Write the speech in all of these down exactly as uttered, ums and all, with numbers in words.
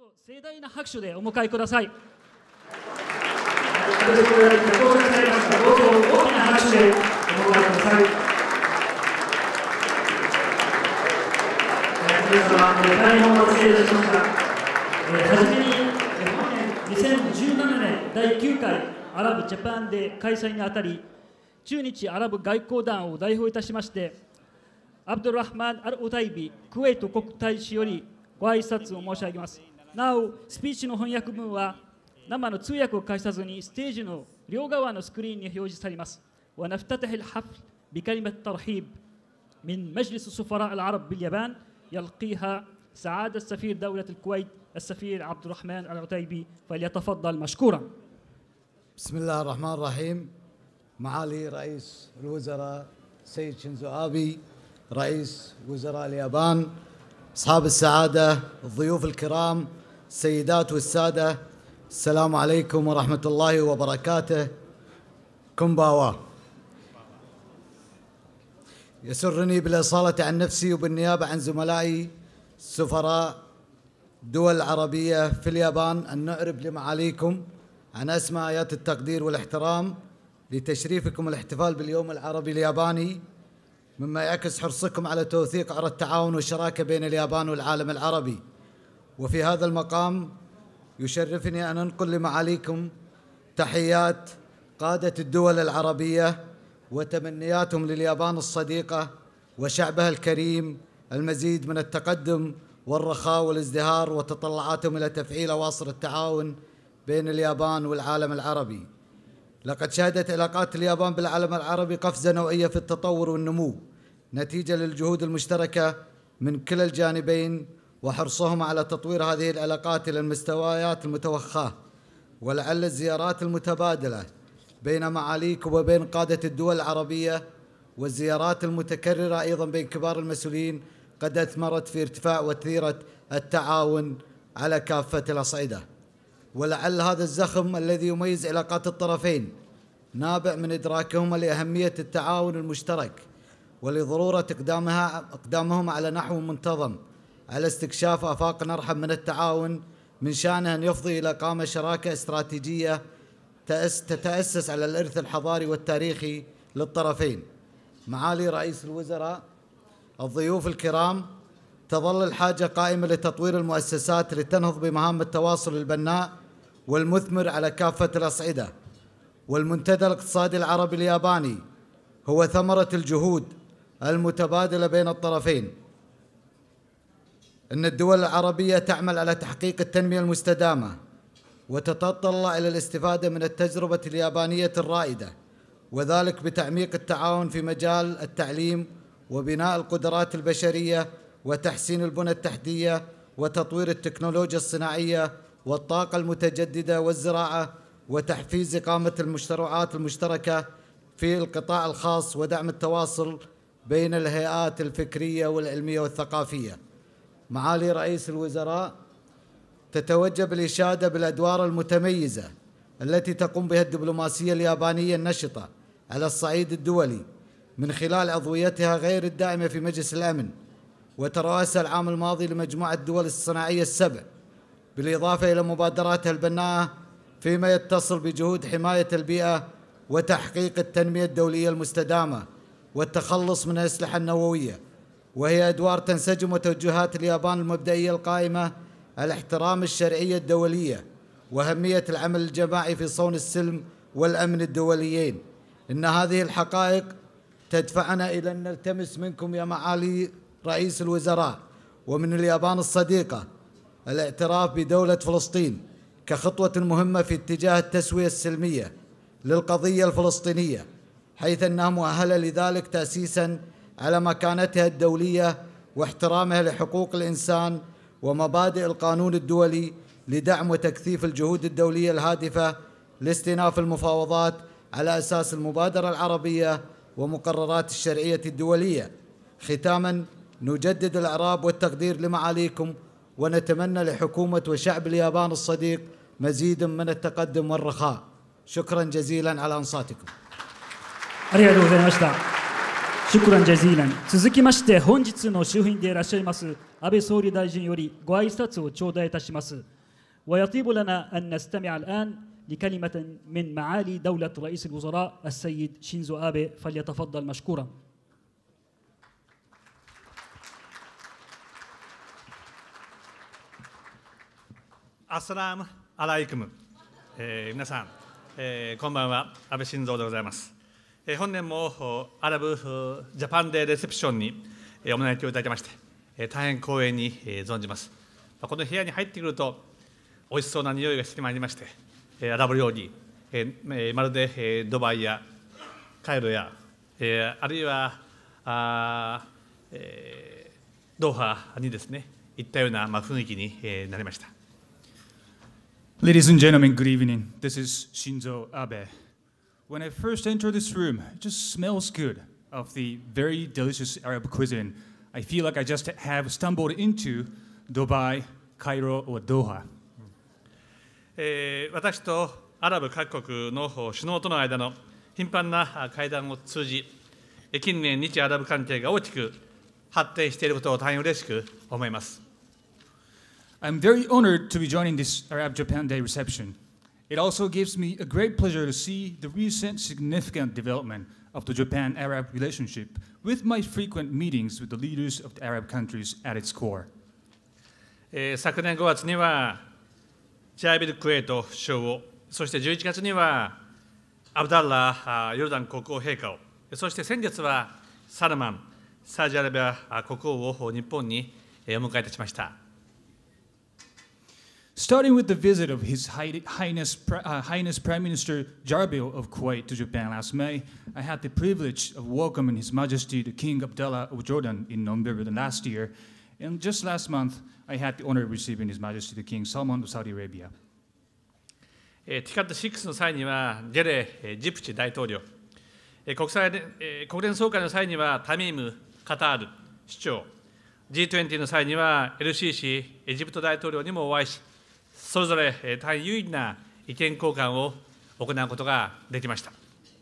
ぞ盛大な拍手でお迎えください。どうぞ大きな拍手でお迎えください。皆様、大変お待たせいたしました。はじめに、本年にせんじゅうななねんだいきゅうかいアラブジャパンで開催にあたり、駐日アラブ外交団を代表いたしまして、アブドゥルラフマン・アル・ウタイビクウェイト国大使よりご挨拶を申し上げます。なお、スピーチの翻訳文は生の通訳を介さずにステージの両側のスクリーンに表示されます。ونفتتح الحفل بكلمة ترحيب من مجلس السفراء العرب باليابان يلقيها سعادة سفير دولة الكويت السفير عبد الرحمن العتيبي فليتفضل مشكورا. بسم الله الرحمن الرحيم. معالي رئيس الوزراء سيد شينزو آبي رئيس وزراء اليابان، أصحاب السعادة، الضيوف الكرام، السيدات والسادة، السلام عليكم ورحمة الله وبركاته. كومباوا. يسرني بالإصالة عن نفسي وبالنيابة عن زملائي سفراء الدول العربية في اليابان أن نعرب لمعاليكم عن أسمى آيات التقدير والاحترام لتشريفكم الاحتفال باليوم العربي الياباني، مما يعكس حرصكم على توثيق عرى التعاون والشراكة بين اليابان والعالم العربي. وفي هذا المقام يشرفني أن أنقل لمعاليكم تحيات قادة الدول العربية وتمنياتهم لليابان الصديقة وشعبها الكريم المزيد من التقدم والرخاء والازدهار، وتطلعاتهم إلى تفعيل أواصر التعاون بين اليابان والعالم العربي. لقد شهدت علاقات اليابان بالعالم العربي قفزة نوعية في التطور والنمو نتيجة للجهود المشتركة من كلا الجانبين وحرصهم على تطوير هذه العلاقات إلى المستويات المتوخاة. ولعل الزيارات المتبادلة بين معاليكم وبين قادة الدول العربية والزيارات المتكررة أيضا بين كبار المسؤولين قد أثمرت في ارتفاع وتيرة التعاون على كافة الأصعدة. ولعل هذا الزخم الذي يميز علاقات الطرفين نابع من إدراكهما لأهمية التعاون المشترك ولضرورة إقدامها إقدامهم على نحو منتظم على استكشاف آفاق أرحب من التعاون، من شأنه أن يفضي إلى إقامة شراكة استراتيجية تتأسس على الإرث الحضاري والتاريخي للطرفين. معالي رئيس الوزراء، الضيوف الكرام، تظل الحاجة قائمة لتطوير المؤسسات لتنهض بمهام التواصل البناء والمثمر على كافة الأصعدة. والمنتدى الاقتصادي العربي الياباني هو ثمرة الجهود المتبادلة بين الطرفين. إن الدول العربية تعمل على تحقيق التنمية المستدامة وتتطلع إلى الاستفادة من التجربة اليابانية الرائدة، وذلك بتعميق التعاون في مجال التعليم وبناء القدرات البشرية وتحسين البنى التحتية وتطوير التكنولوجيا الصناعية والطاقة المتجددة والزراعة، وتحفيز إقامة المشروعات المشتركة في القطاع الخاص ودعم التواصل بين الهيئات الفكرية والعلمية والثقافية. معالي رئيس الوزراء، تتوجب الإشادة بالأدوار المتميزة التي تقوم بها الدبلوماسية اليابانية النشطة على الصعيد الدولي من خلال عضويتها غير الدائمة في مجلس الأمن وترأسها العام الماضي لمجموعة الدول الصناعية السبع، بالإضافة إلى مبادراتها البناءة فيما يتصل بجهود حماية البيئة وتحقيق التنمية الدولية المستدامة والتخلص من الأسلحة النووية، وهي أدوار تنسجم وتوجهات اليابان المبدئية القائمة على احترام الشرعية الدولية وأهمية العمل الجماعي في صون السلم والأمن الدوليين. إن هذه الحقائق تدفعنا إلى أن نلتمس منكم يا معالي رئيس الوزراء ومن اليابان الصديقة الاعتراف بدولة فلسطين كخطوة مهمة في اتجاه التسوية السلمية للقضية الفلسطينية، حيث أنها مؤهلة لذلك تأسيساً على مكانتها الدولية واحترامها لحقوق الإنسان ومبادئ القانون الدولي لدعم وتكثيف الجهود الدولية الهادفة لاستئناف المفاوضات على أساس المبادرة العربية ومقررات الشرعية الدولية. ختاماً، نجدد الإعراب والتقدير لمعاليكم ونتمنى لحكومة وشعب اليابان الصديق مزيد من التقدم والرخاء. شكراً جزيلاً على أنصاتكم. ありがとうございました。シュクランジャジーラン。続きまして本日の周辺でいらっしゃいます安倍総理大臣よりご挨拶を頂戴いたします。 ويطيب لنا أن نستمع الآن لكلمة من معالي دولة رئيس الوزراء السيد شينزو آبي، فليتفضل مشكورا. السلام عليكم。えー、皆さん、えー、こんばんは、安倍晋三でございます。えー、本年もアラブジャパンデーレセプションに、えー、お招きをいただきまして、えー、大変光栄に、えー、存じます。この部屋に入ってくると、おいしそうな匂いがしてまいりまして、えー、アラブ料理、えー、まるで、えー、ドバイやカイロや、えー、あるいはあ、えー、ドーハにですね、行ったような、まあ、雰囲気に、えー、なりました。 Ladies and gentlemen, good evening. This is Shinzo Abe. When I first entered this room, it just smells good of the very delicious Arab cuisine. I feel like I just have stumbled into Dubai, Cairo, or Doha. えー、私とアラブ各国の首脳との間の頻繁な会談を通じ、近年日アラブ関係が大きく発展していることを大変嬉しく思います。 I'm very honored to be joining this Arab Japan Day reception. It also gives me a great pleasure to see the recent significant development of the Japan-Arab relationship with my frequent meetings with the leaders of the Arab countries at its core. えー、昨年ごがつにはジャイビル・クウェイト首相を、そしてじゅういちがつにはアブダッラヨルダン国王陛下を、そして先月はサルマンサウジアラビア国王を日本にお迎えいたしました。 Starting with the visit of His Highness, uh, Highness Prime Minister Jarbil of Kuwait to Japan last May, I had the privilege of welcoming His Majesty the King Abdullah of Jordan in November last year, and just last month I had the honor of receiving His Majesty the King Salman of Saudi Arabia. ティカットシックスの際にはゲレ・ジプチ大統領、国際国連総会の際にはタミーム・カタール首長、ジートゥエンティー の際にはエルシーシーエジプト大統領にもお会いし、それぞれ大変有意義な意見交換を行うことができました。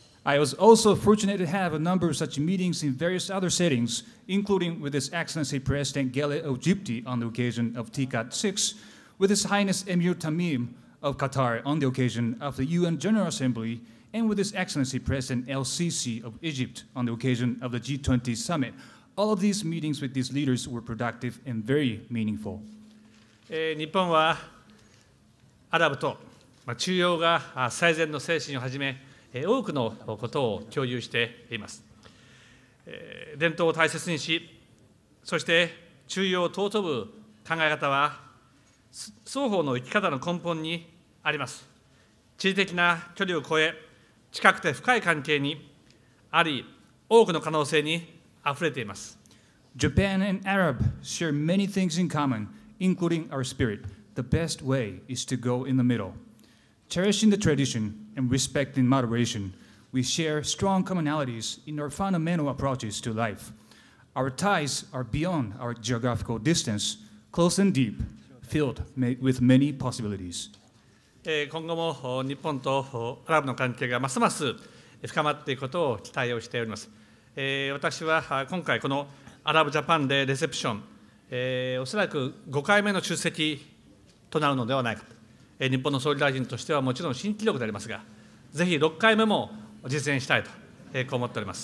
I was also fortunate to have a number of such meetings in various other settings, including with His Excellency President Gele of Egypt on the occasion of T C A T six, with His Highness Emir Tamim of Qatar on the occasion of the U N General Assembly, and with His Excellency President El Sisi of Egypt on the occasion of the G twenty Summit. All of these meetings with these leaders were productive and very meaningful. えー、日本はアラブと中央が最善の精神をはじめ、多くのことを共有しています。伝統を大切にし、そして中央を尊ぶ考え方は、双方の生き方の根本にあります。地理的な距離を超え、近くて深い関係にあり、多くの可能性にあふれています。 Japan and Arab share many things in common, including our spirit. The best way is to go in the middle. Cherishing the tradition and respecting moderation, we share strong commonalities in our fundamental approaches to life. Our ties are beyond our geographical distance, close and deep, filled with many possibilities. 今後も日本とアラブの関係がますます深まっていくことを期待をしております。私は今回このアラブジャパンでレセプション、おそらくごかいめの出席となるのではないかと、日本の総理大臣としてはもちろん新記録でありますが、ぜひろっかいめも実現したいと、こう思っております。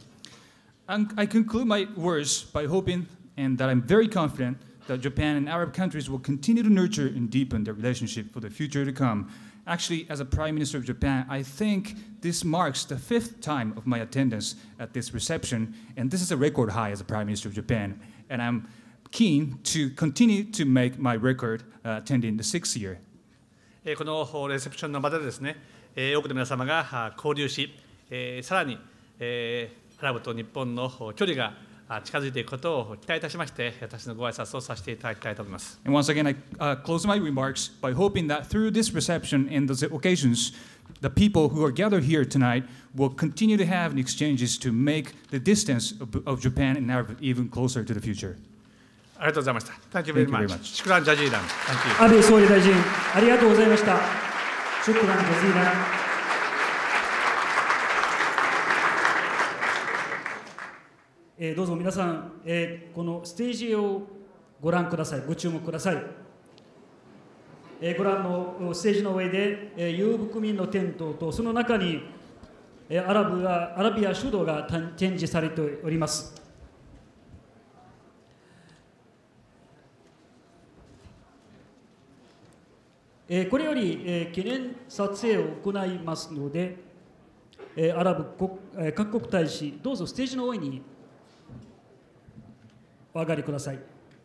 I conclude my words by hoping and that I'm very confident that Japan and Arab countries will continue to nurture and deepen their relationship for the future to come. Actually, as a Prime Minister of Japan, I think this marks the fifth time of my attendance at this reception, and this is a record high as a Prime Minister of Japan. And I'm keen to continue to make my record uh, attending the sixth year. このレセプションの場でですね、多くの皆様が交流し、さらにアラブと日本の距離が近づいていくことを期待いたしまして、私のご挨拶をさせていただきたいと思います。 And once again, I uh, close my remarks by hoping that through this reception and those occasions, the people who are gathered here tonight will continue to have exchanges to make the distance of, of Japan and Arab even closer to the future. ありがとうございました。Thank you very much. シュクランジャジーラン。 安倍総理大臣、ありがとうございました。シュクランジャジーラン。えー、どうぞ皆さん、えー、このステージをご覧ください。ご注目ください。 えー、ご覧のステージの上で、えー、遊牧民のテントとその中に、えー、アラブがアラビア首都が展示されております。えー、これより、えー、記念撮影を行いますので、えー、アラブ国、えー、各国大使どうぞステージの上にお上がりください。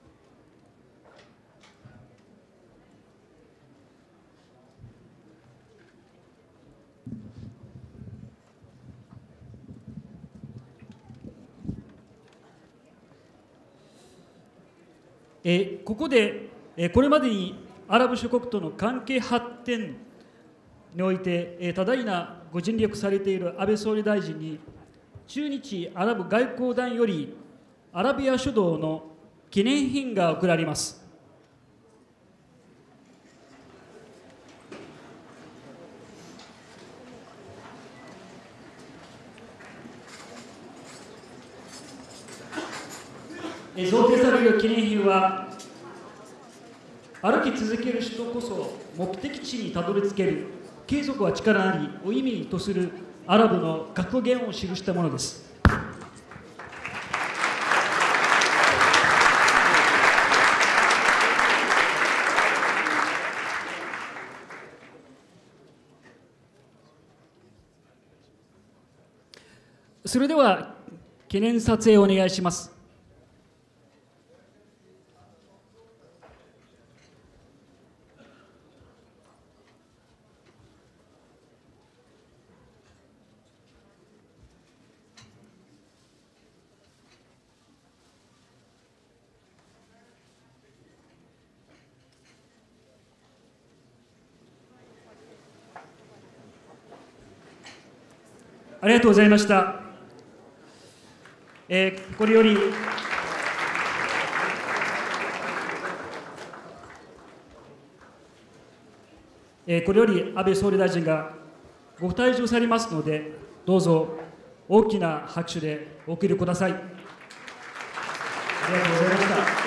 えー、ここで、えー、これまでにアラブ諸国との関係発展において、えー、多大なご尽力されている安倍総理大臣に駐日アラブ外交団よりアラビア主導の記念品が贈られます。贈呈される記念品は歩き続ける人こそ目的地にたどり着ける継続は力なりを意味とするアラブの格言を記したものです。それでは記念撮影をお願いします。ありがとうございました。えー、これよりえー、これより安倍総理大臣がご退場されますので、どうぞ大きな拍手でお送りください。ありがとうございました。